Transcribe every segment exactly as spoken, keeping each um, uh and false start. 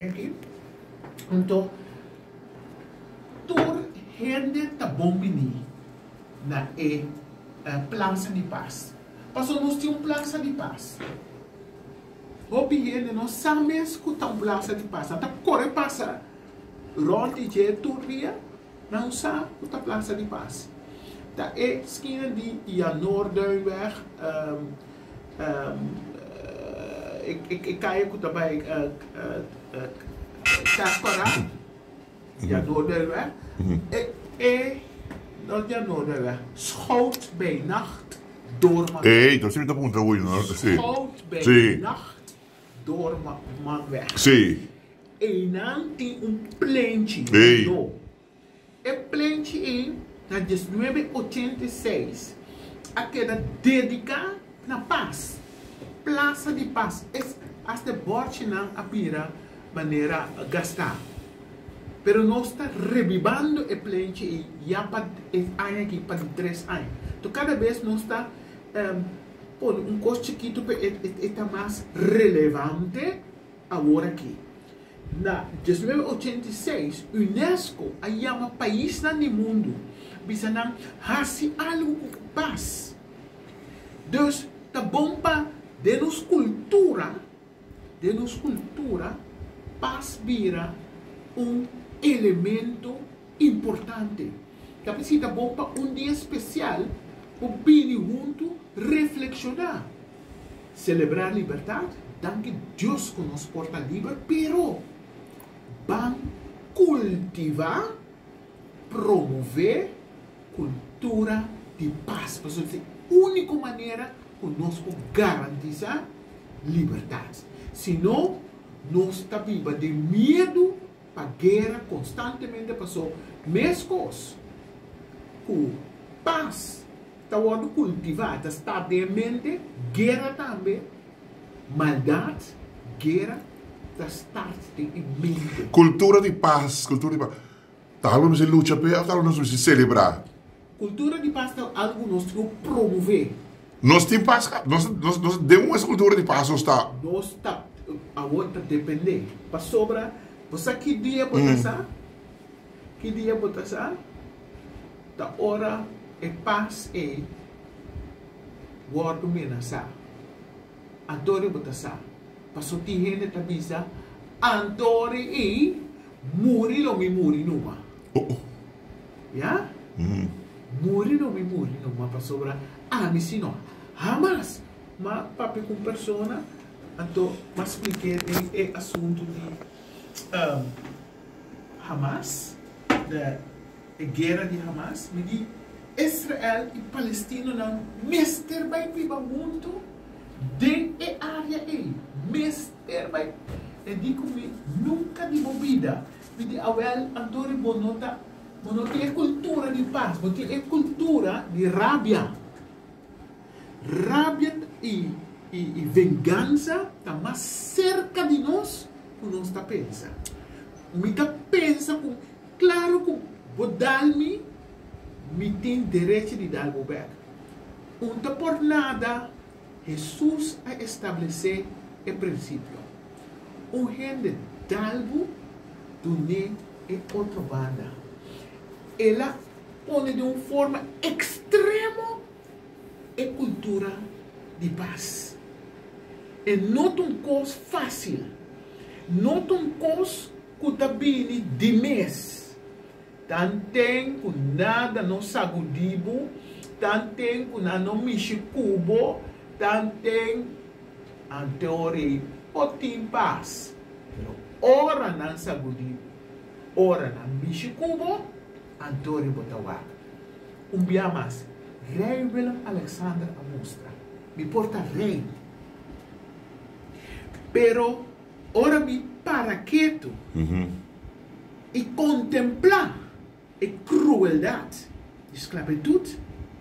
aqui. Então, toda gente está bombini na e uh, Plaza de Paz. Passou nós tínhamos Plaza de Paz. O gente não sabe que está um Plaza de Paz. Então, corre passa. Ronde de Turria, não sabe que está Plaza de Paz. Da é esquina de a Noorderweg. Um, um, ik, ik, ik kijk ook daarbij Takora, ja Noorderweg, en dat ja Noorderweg, schoot bij nacht door man. Hey, dat zit op een trouwens, no? Schoot bij sí. nacht door man, man weg. Sí. En dan tem um pleintje, hey. no. E pleintje é na mil novecentos e oitenta e seis, aquela dedicada na paz. Plaza de Paz é até borte não apira maneira gastar. Pero nós está revivando o plente e já para ano aqui para três anos. Então cada vez nós está um, por um custo chiquito está mais relevante agora aqui. Na mil novecentos e oitenta e seis, Unesco a chama país no mundo bisa não fazer algo com paz. Dus tá bom para de nos cultura, de nos cultura, paz vira um elemento importante. Capacita bom para um dia especial, para vir junto, reflexionar, celebrar a liberdade, dan que Deus que nos porta livre, pero vamos cultivar, promover cultura de paz. Porque é a única maneira conosco garantizar liberdade. Senão, nós estamos vivos de medo para guerra constantemente passou. Mescos, com paz, está sendo cultivada, está de mente, guerra também, maldade, guerra, está em mente. Cultura de paz, cultura de paz. Talvez se luta para, talvez se celebrar. Cultura de paz é algo que nós temos que promover. Nós temos paz, nós, nós, nós temos essa cultura de paz, nós está. Nós está, a outra depende. Para sobra, você que dia botar hum. Que dia botar da hora é paz e guardo menasa. Antore botar passou ti gente tabisa, antore e muri lo mi muri numa. Oh, oh. Ya? Mm. Muri lo mi muri numa para sobra. Ah, mi sino. Jamás. Ma papi com persona, então, mas expliquei é assunto de um, Hamas, da guerra de Hamas, me diz Israel e Palestina não mister vai viver muito de área aí, mister vai. Eu digo-me nunca de movida, me diz awel Antônio Bonota, Bonota é cultura de paz, porque é cultura de rabia. Rabia e, e, e vingança está mais cerca de nós que nós está pensando. Me está pensando, claro que vou dar-me, me tem direito de dar o back. Não está por nada, Jesus a estabelecer o princípio. O gente dalgo do ne é outra banda. Ela põe de uma forma extrema é cultura de paz. E não é uma coisa fácil. Não é uma coisa que está vindo de mês. Tantem que nada não sagudibo, tantem que nada não mexe cubo, tantem a teoria pode paz. Ora não sagudibo, ora não mexe cubo, a teoria bota waga. Um dia mais. Rei Willem Alexander a mostra. Me porta rei. Pero, ora me para quieto Mm-hmm. e contemplar a crueldade, esclavitud.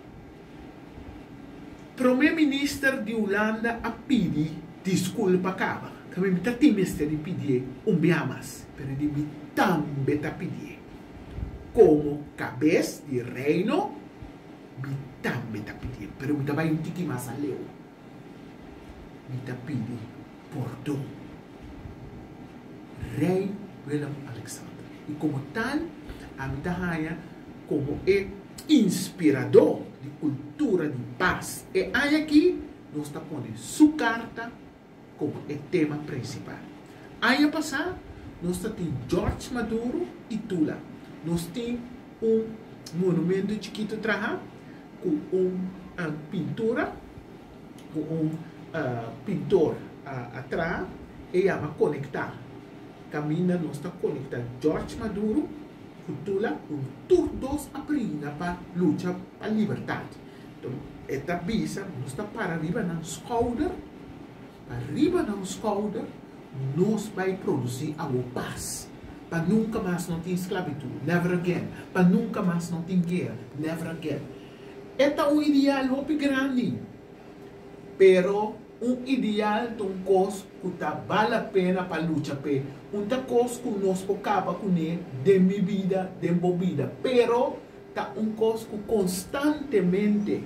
Primeiro-ministro de Holanda a pedir desculpa acaba. Que me está timista de pedir um biamas, pero de me também está pedir. Como cabeça de reino, me também está pedindo, pero me também um tique mais a leu. Me está pedindo perdão. Rei Willem-Alexander. E como tal, a mim está como é inspirador de cultura de paz. E aí aqui, nós está pondo sua carta como é tema principal. Aí a passar, nós temos Jorge Maduro e Tula. Nós temos um monumento chiquito atrás, com uma pintura, com um uh, pintor uh, atrás, e llama conectar. Camina, nós está conectando Jorge Maduro com Tula, com todos aprendendo para lutar para a liberdade. Então, esta visa, nós está para arriba na shoulder, para arriba na shoulder, nós vai produzir a paz. Para nunca mais não ter esclavitud, never again. Para nunca mais não ter guerra, never again. Este é um ideal muito grande, pero um ideal de um coisa que vale a pena para lutar. Uma coisa que nós acaba com ele, de minha vida, de minha vida, pero está um coisa que constantemente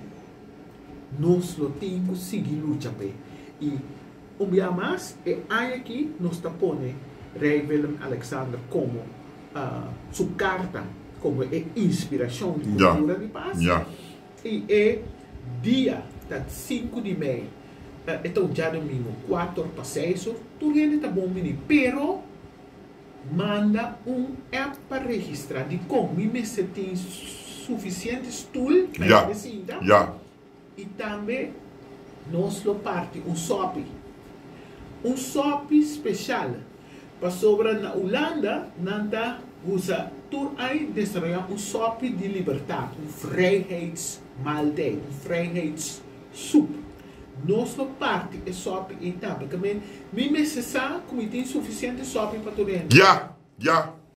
nós temos que seguir lutar. E um dia mais, é aí aqui nós está pondo Rei Willem-Alexander como uh, sua carta, como é inspiração de cultura yeah. de paz. Yeah. E é dia cinco de maio, uh, então já domingo, quatro para seis, tudo ele está bom menino, pero manda um app para registrar de como me se tem suficiente stool para yeah. recinta. Yeah. E também nós lo parte um S O P. Um S O P especial. Para sobra na Holanda, nanda usa tur aí desarrollar um S O P de liberdade, um vrijheidsmaaltijd, um vrijheidssoep. Nós lo parte é S O P e também, porque me me se sabe como tem suficiente S O P para tudo. Yeah, yeah.